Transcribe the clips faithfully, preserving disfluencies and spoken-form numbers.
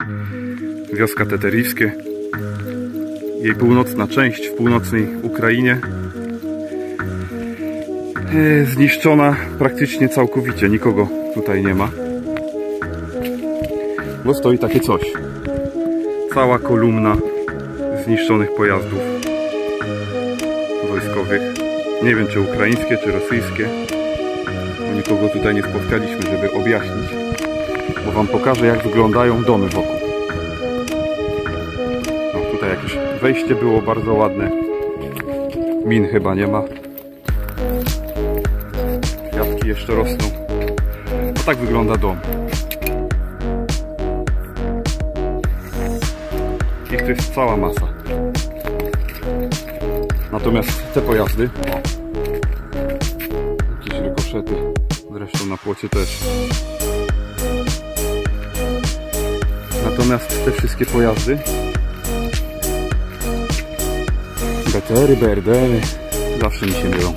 Wioska Teterivskie. Jej północna część w północnej Ukrainie. Zniszczona praktycznie całkowicie. Nikogo tutaj nie ma. Bo stoi takie coś. Cała kolumna zniszczonych pojazdów wojskowych. Nie wiem, czy ukraińskie, czy rosyjskie. Bo nikogo tutaj nie spotkaliśmy, żeby objaśnić. Bo wam pokażę, jak wyglądają domy wokół. No, tutaj jakieś wejście było bardzo ładne. Min chyba nie ma. Kwiatki jeszcze rosną. No tak wygląda dom. Ich to jest cała masa. Natomiast te pojazdy, o, jakieś rykoszety, zresztą na płocie też. Natomiast te wszystkie pojazdy, betery, B R D, zawsze mi się mylą,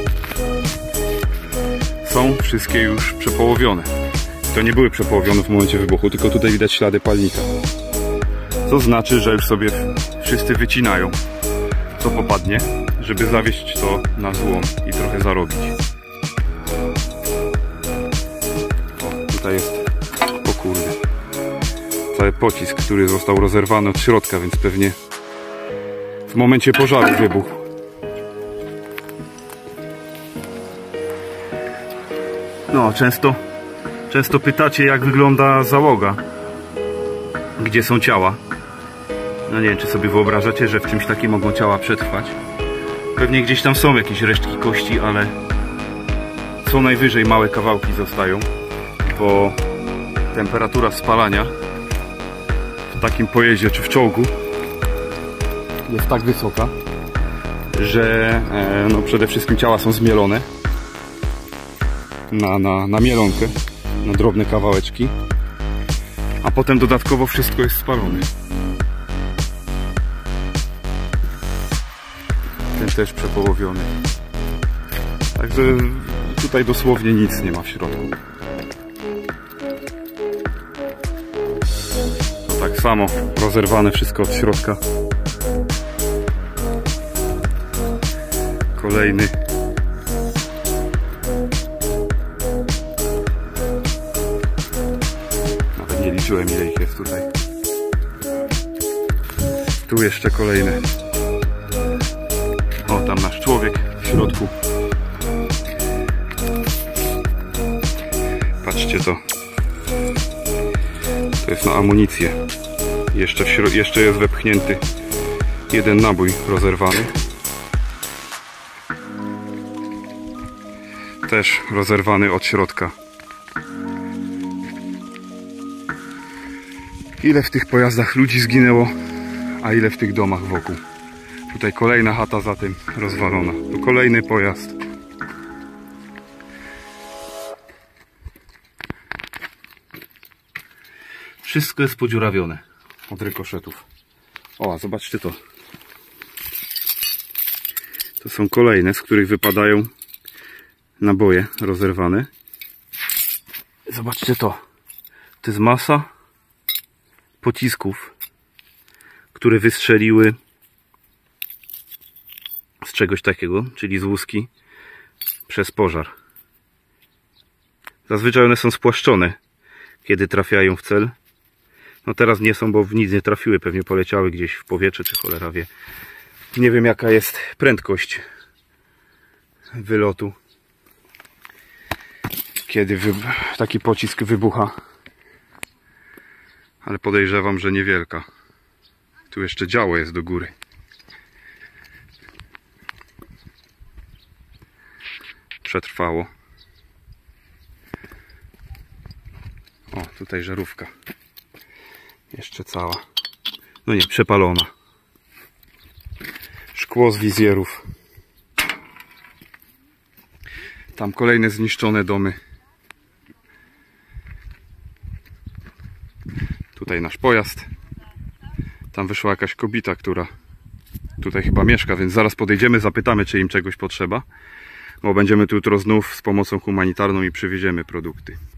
są wszystkie już przepołowione. To nie były przepołowione w momencie wybuchu, tylko tutaj widać ślady palnika. Co znaczy, że już sobie wszyscy wycinają, co popadnie, żeby zawieźć to na złom i trochę zarobić. O, tutaj jest, o kurde, cały pocisk, który został rozerwany od środka, więc pewnie w momencie pożaru wybuchł. No, często, często pytacie, jak wygląda załoga, gdzie są ciała. No nie wiem, czy sobie wyobrażacie, że w czymś takim mogą ciała przetrwać. Pewnie gdzieś tam są jakieś resztki kości, ale co najwyżej małe kawałki zostają, bo temperatura spalania w takim pojeździe czy w czołgu jest tak wysoka, że e, no przede wszystkim ciała są zmielone na, na, na mielonkę, na drobne kawałeczki, a potem dodatkowo wszystko jest spalone. Ten też przepołowiony. Także tutaj dosłownie nic nie ma w środku. To tak samo rozerwane wszystko od środka. Kolejny. Nawet nie liczyłem, ile ich jest tutaj. Tu jeszcze kolejne. O, tam nasz człowiek w środku. Patrzcie to. To jest na amunicję. Jeszcze, w jeszcze jest wepchnięty jeden nabój rozerwany. Też rozerwany od środka. Ile w tych pojazdach ludzi zginęło, a ile w tych domach wokół. Tutaj kolejna chata za tym rozwalona. Tu kolejny pojazd. Wszystko jest podziurawione od rykoszetów. O, zobaczcie to. To są kolejne, z których wypadają naboje rozerwane. Zobaczcie to. To jest masa pocisków, które wystrzeliły z czegoś takiego, czyli z łuski, przez pożar. Zazwyczaj one są spłaszczone, kiedy trafiają w cel. No teraz nie są, bo w nic nie trafiły, pewnie poleciały gdzieś w powietrze, czy cholera wie. Nie wiem, jaka jest prędkość wylotu, kiedy wy... taki pocisk wybucha. Ale podejrzewam, że niewielka. Tu jeszcze działo jest do góry. Przetrwało. O, tutaj żarówka. Jeszcze cała. No nie, przepalona. Szkło z wizjerów. Tam kolejne zniszczone domy. Tutaj nasz pojazd. Tam wyszła jakaś kobieta, która tutaj chyba mieszka, więc zaraz podejdziemy, zapytamy, czy im czegoś potrzeba. Bo będziemy tu jutro znów z pomocą humanitarną i przywieziemy produkty.